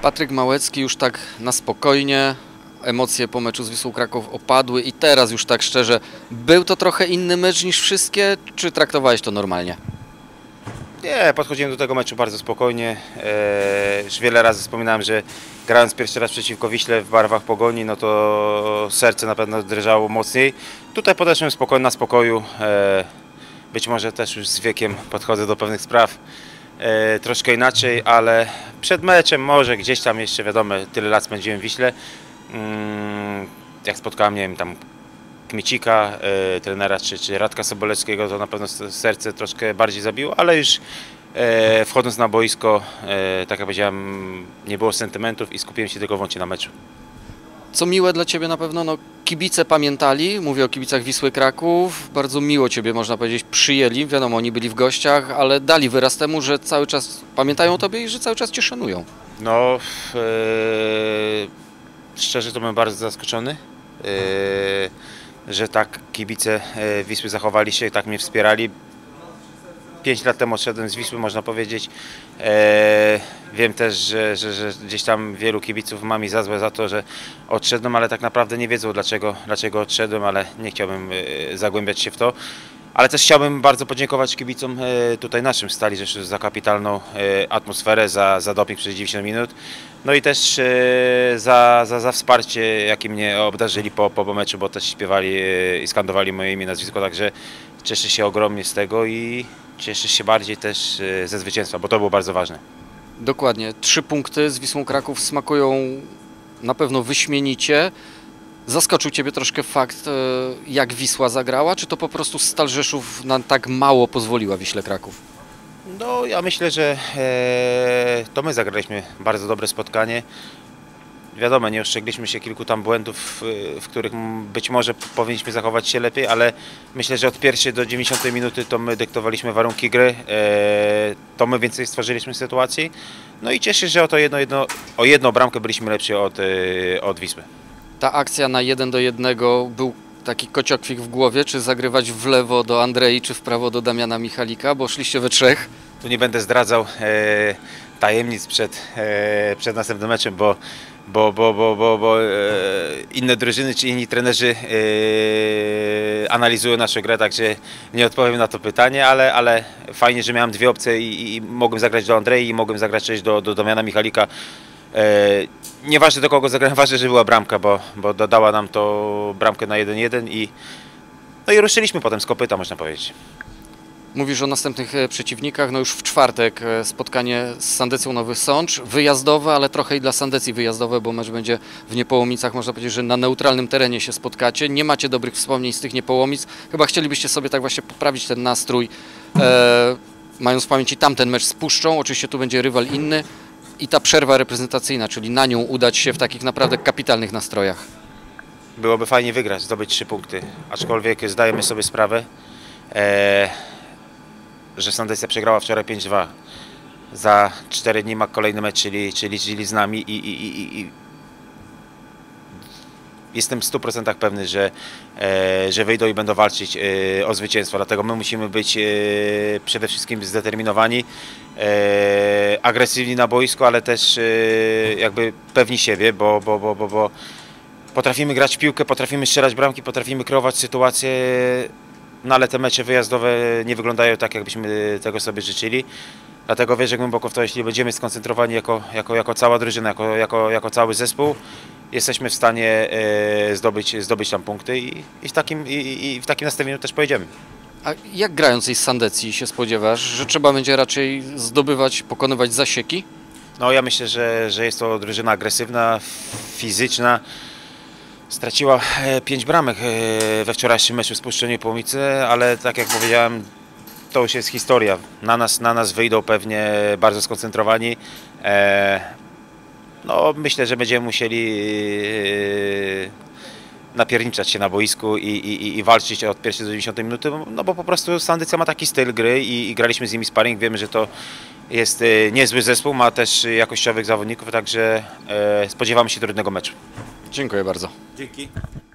Patryk Małecki już tak na spokojnie, emocje po meczu z Wisłą Kraków opadły i teraz już tak szczerze, był to trochę inny mecz niż wszystkie, czy traktowałeś to normalnie? Nie, podchodziłem do tego meczu bardzo spokojnie. Już wiele razy wspominałem, że grając pierwszy raz przeciwko Wiśle w barwach Pogoni, no to serce na pewno drżało mocniej. Tutaj podeszłem spokojnie, na spokoju. Być może też już z wiekiem podchodzę do pewnych spraw troszkę inaczej, ale przed meczem może gdzieś tam jeszcze, wiadomo, tyle lat spędziłem w Wiśle. Jak spotkałem, nie wiem, tam Kmiecika, trenera czy Radka Sobolewskiego, to na pewno serce troszkę bardziej zabiło, ale już wchodząc na boisko, tak jak powiedziałem, nie było sentymentów i skupiłem się tylko wyłącznie na meczu. Co miłe dla Ciebie na pewno, no kibice pamiętali, mówię o kibicach Wisły Kraków, bardzo miło Ciebie, można powiedzieć, przyjęli, wiadomo, oni byli w gościach, ale dali wyraz temu, że cały czas pamiętają o Tobie i że cały czas Cię szanują. No, szczerze to byłem bardzo zaskoczony, że tak kibice Wisły zachowali się, tak mnie wspierali. 5 lat temu odszedłem z Wisły, można powiedzieć. Wiem też, że gdzieś tam wielu kibiców ma mi za złe za to, że odszedłem, ale tak naprawdę nie wiedzą dlaczego odszedłem, ale nie chciałbym zagłębiać się w to. Ale też chciałbym bardzo podziękować kibicom tutaj naszym Stali Rzeszów za atmosferę, za doping przez 90 minut. No i też za wsparcie, jakim mnie obdarzyli po meczu, bo też śpiewali i skandowali moje imię i nazwisko, także cieszę się ogromnie z tego i cieszę się bardziej też ze zwycięstwa, bo to było bardzo ważne. Dokładnie, 3 punkty z Wisłą Kraków smakują na pewno wyśmienicie. Zaskoczył Ciebie troszkę fakt, jak Wisła zagrała, czy to po prostu Stal Rzeszów na tak mało pozwoliła Wiśle Kraków? No, ja myślę, że to my zagraliśmy bardzo dobre spotkanie. Wiadomo, nie ostrzegliśmy się kilku tam błędów, w których być może powinniśmy zachować się lepiej, ale myślę, że od pierwszej do 90 minuty to my dyktowaliśmy warunki gry, to my więcej stworzyliśmy sytuacji. No i cieszę się, że o jedną bramkę byliśmy lepsi od Wisły. Ta akcja na 1-1 był taki kociokwik w głowie, czy zagrywać w lewo do Andrei, czy w prawo do Damiana Michalika, bo szliście we trzech. Tu nie będę zdradzał tajemnic przed następnym meczem, bo inne drużyny czy inni trenerzy analizują naszą grę, także nie odpowiem na to pytanie, ale fajnie, że miałem dwie opcje i mogłem zagrać do Andrei i mogłem zagrać też do Damiana Michalika. Nieważne do kogo zagrałem, ważne, że była bramka, bo dodała nam to bramkę na 1-1 i ruszyliśmy potem z kopyta, można powiedzieć. Mówisz o następnych przeciwnikach, no już w czwartek spotkanie z Sandecją Nowy Sącz, wyjazdowe, ale trochę i dla Sandecji wyjazdowe, bo mecz będzie w Niepołomicach, można powiedzieć, że na neutralnym terenie się spotkacie, nie macie dobrych wspomnień z tych Niepołomic, chyba chcielibyście sobie tak właśnie poprawić ten nastrój, mając w pamięci tamten mecz z Puszczą, oczywiście tu będzie rywal inny i ta przerwa reprezentacyjna, czyli na nią udać się w takich naprawdę kapitalnych nastrojach. Byłoby fajnie wygrać, zdobyć 3 punkty, aczkolwiek zdajemy sobie sprawę, że Sandecja przegrała wczoraj 5-2. Za 4 dni ma kolejny mecz, czyli z nami i jestem w 100% pewny, że wyjdą i będą walczyć o zwycięstwo. Dlatego my musimy być przede wszystkim zdeterminowani, agresywni na boisku, ale też jakby pewni siebie, bo potrafimy grać w piłkę, potrafimy strzelać bramki, potrafimy kreować sytuacje. No ale te mecze wyjazdowe nie wyglądają tak, jakbyśmy tego sobie życzyli. Dlatego wierzę głęboko w to, jeśli będziemy skoncentrowani jako cała drużyna, jako cały zespół, jesteśmy w stanie zdobyć tam punkty i w takim nastawieniu też pojedziemy. A jak grającej z Sandecji się spodziewasz, że trzeba będzie raczej zdobywać, pokonywać zasieki? No ja myślę, że jest to drużyna agresywna, fizyczna. Straciła 5 bramek we wczorajszym meczu z Puszczą Niepołomice, ale tak jak powiedziałem, to już jest historia. Na nas wyjdą pewnie bardzo skoncentrowani. No, myślę, że będziemy musieli napierniczać się na boisku i walczyć od pierwszej do 90 minuty, no bo po prostu Sandecja ma taki styl gry i graliśmy z nimi sparring. Wiemy, że to jest niezły zespół, ma też jakościowych zawodników, także spodziewamy się trudnego meczu. Dziękuję bardzo. Dzięki.